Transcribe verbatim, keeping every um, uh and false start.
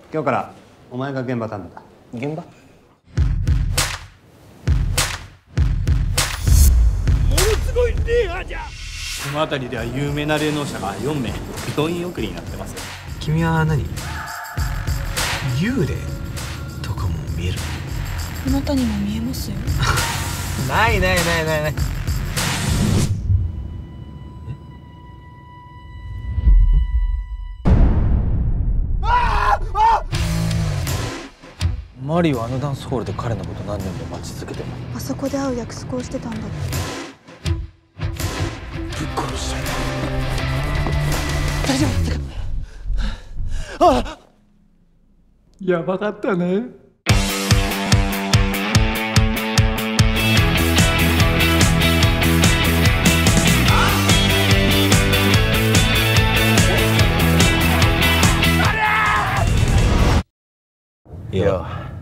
今日からお前が現場担当だ。 現場？ ものすごい霊波じゃ。 この辺りでは有名な霊能者がよんめい病院送りになってます。 君は何？幽霊とかも見える？ あなたにも見えますよ。 ないないないないない。マリーはあのダンスホールで彼のこと何年も待ち続けてるの？ あそこで会う約束をしてたんだって。 ぶっ殺したい。 大丈夫ですか？あ、やばかったね。 いや。